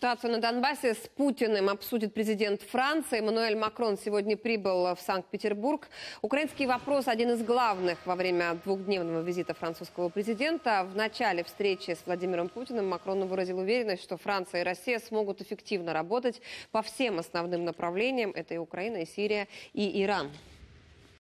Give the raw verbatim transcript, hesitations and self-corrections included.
Ситуацию на Донбассе с Путиным обсудит президент Франции. Эммануэль Макрон сегодня прибыл в Санкт-Петербург. Украинский вопрос – один из главных во время двухдневного визита французского президента. В начале встречи с Владимиром Путиным Макрон выразил уверенность, что Франция и Россия смогут эффективно работать по всем основным направлениям. Это и Украина, и Сирия, и Иран.